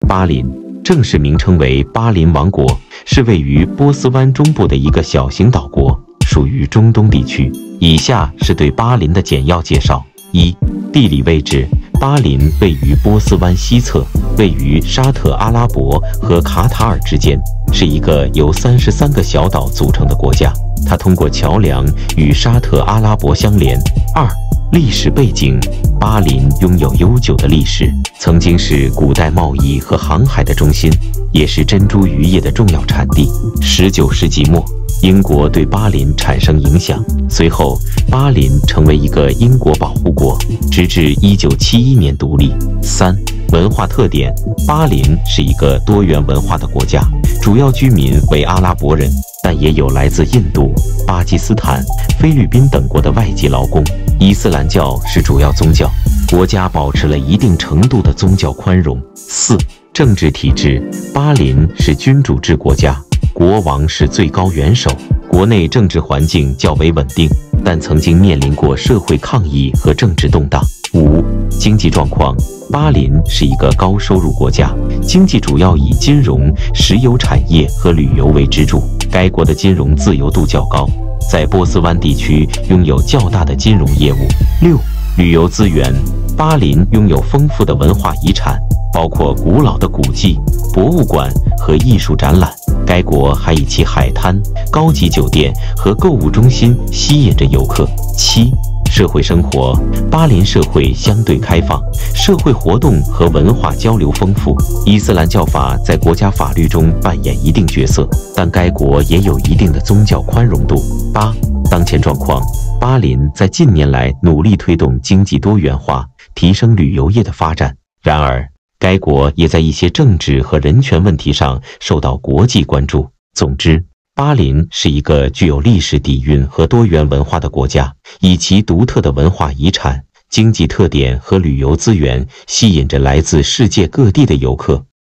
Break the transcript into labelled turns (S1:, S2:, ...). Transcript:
S1: 巴林正式名称为巴林王国，是位于波斯湾中部的一个小型岛国，属于中东地区。以下是对巴林的简要介绍：一、地理位置。巴林位于波斯湾西侧，位于沙特阿拉伯和卡塔尔之间，是一个由33个小岛组成的国家。它通过桥梁与沙特阿拉伯相连。二、历史背景。巴林拥有悠久的历史，曾经是古代贸易和航海的中心，也是珍珠渔业的重要产地。19世纪末，英国对巴林产生影响，随后巴林成为一个英国保护国，直至1971年独立。三、文化特点。巴林是一个多元文化的国家，主要居民为阿拉伯人，但也有来自印度、巴基斯坦、菲律宾等国的外籍劳工。伊斯兰教是主要宗教，国家保持了一定程度的宗教宽容。四、政治体制。巴林是君主制国家，国王是最高元首，国内政治环境较为稳定，但曾经面临过社会抗议和政治动荡。五、经济状况。巴林是一个高收入国家，经济主要以金融、石油产业和旅游为支柱。该国的金融自由度较高，在波斯湾地区拥有较大的金融业务。六、旅游资源。巴林拥有丰富的文化遗产，包括古老的古迹、博物馆和艺术展览。该国还以其海滩、高级酒店和购物中心吸引着游客。七、社会生活。巴林社会相对开放，社会活动和文化交流丰富。伊斯兰教法在国家法律中扮演一定角色，但该国也有一定的宗教宽容度。八、当前状况。巴林在近年来努力推动经济多元化，提升旅游业的发展。然而，该国也在一些政治和人权问题上受到国际关注。总之，巴林是一个具有历史底蕴和多元文化的国家，以其独特的文化遗产、经济特点和旅游资源，吸引着来自世界各地的游客。